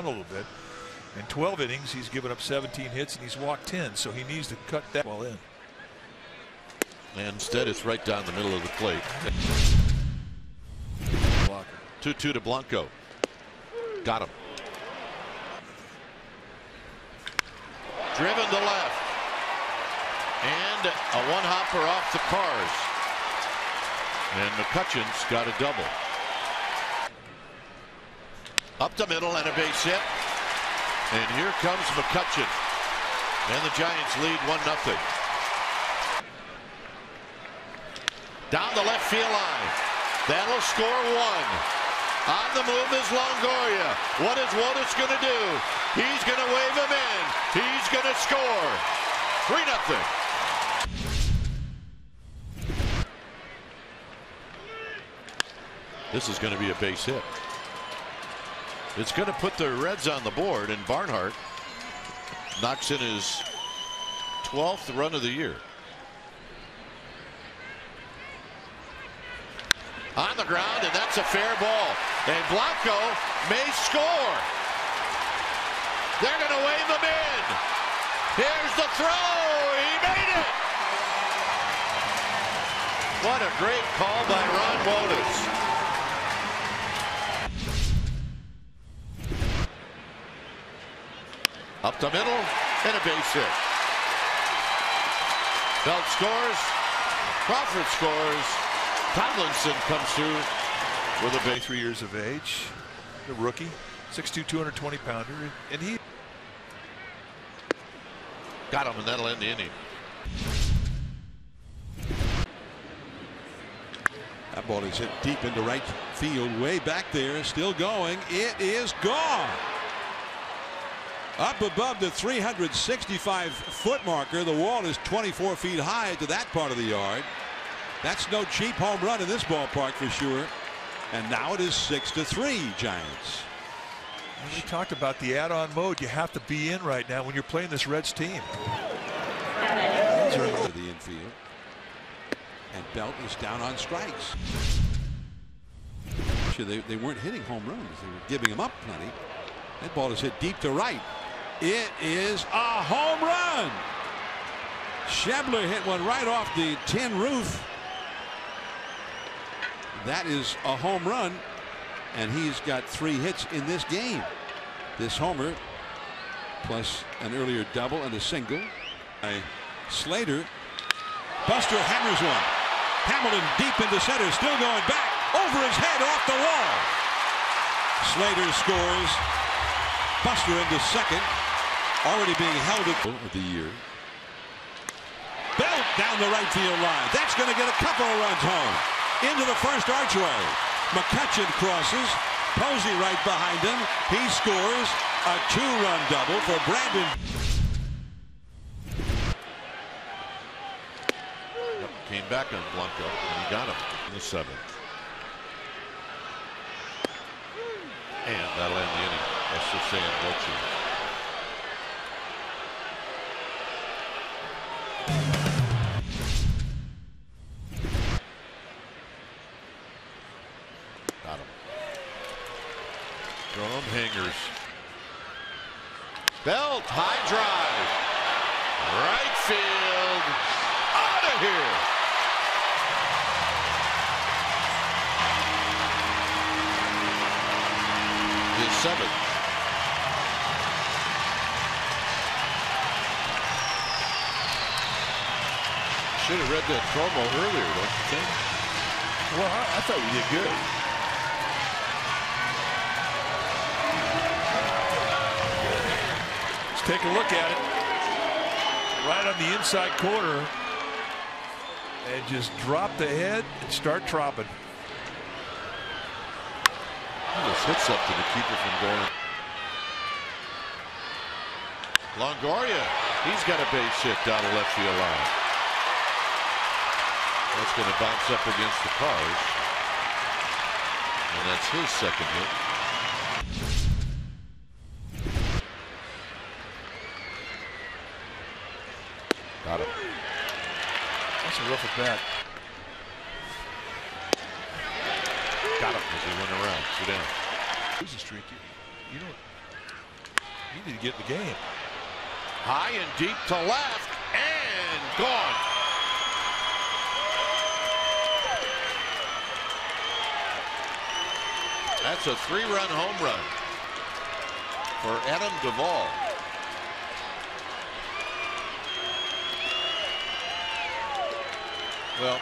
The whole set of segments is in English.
a little bit. In 12 innings, he's given up 17 hits and he's walked 10, so he needs to cut that ball in. And instead, it's right down the middle of the plate. 2-2 to Blanco. Got him. Driven to left. And a one-hopper off the cars. And McCutchen's got a double. Up the middle and a base hit. And here comes McCutchen. And the Giants lead 1-0. Down the left field line. That'll score one. On the move is Longoria. What is Wotus going to do? He's going to wave him in. He's going to score. 3-0. This is going to be a base hit. It's going to put the Reds on the board, and Barnhart knocks in his 12th run of the year. On the ground, and that's a fair ball. And Blanco may score. They're going to wave him in. Here's the throw. He made it. What a great call by Ron Wotus. Up the middle and a base hit. Belt scores. Crawford scores. Tomlinson comes through with a base. 3 years of age, the rookie, 6'2", 220-pounder, and he got him, and that'll end the inning. That ball is hit deep into right field, way back there, still going. It is gone. Up above the 365-foot marker. The wall is 24 feet high to that part of the yard. That's no cheap home run in this ballpark for sure. And now it is 6-3 Giants. We talked about the add-on mode. You have to be in right now when you're playing this Reds team. To the infield. And Belt is down on strikes. They weren't hitting home runs. They were giving them up plenty. That ball is hit deep to right. It is a home run. Schebler hit one right off the tin roof. That is a home run, and he's got 3 hits in this game. This homer, plus an earlier double and a single. Slater. Buster hammers one. Hamilton deep into center, still going back, over his head, off the wall. Slater scores. Buster into second, already being held at the year. Belt down the right field line. That's going to get a couple of runs home. Into the first archway. McCutchen crosses. Posey right behind him. He scores a 2-run double for Brandon. Yep, came back on Blanco, and he got him in the 7th. And that'll end the inning. That's just saying Bochy. Got him. Drum hangers. Belt, high drive. Right field. Out of here. His 7th. Should have read that promo earlier, don't you think? Well, I thought we did good. Let's take a look at it. Right on the inside corner. And just drop the head and start dropping. This hits up to the keeper from going. Longoria, he's got a base hit down the left field line. That's going to bounce up against the cars. And that's his 2nd hit. Got him. That's a rough at bat. Got him as he went around. Sit down. Lose a streak. You know, He needed to get in the game. High and deep to left and gone. That's a 3-run home run for Adam Duvall. Well,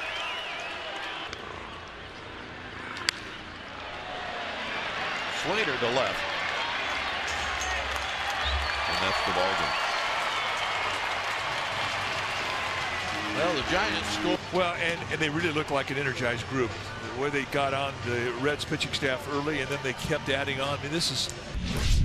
Slater to left. And that's the ball game. Well, the Giants score. Well, and they really look like an energized group. The way they got on the Reds pitching staff early, and then they kept adding on. I mean, this is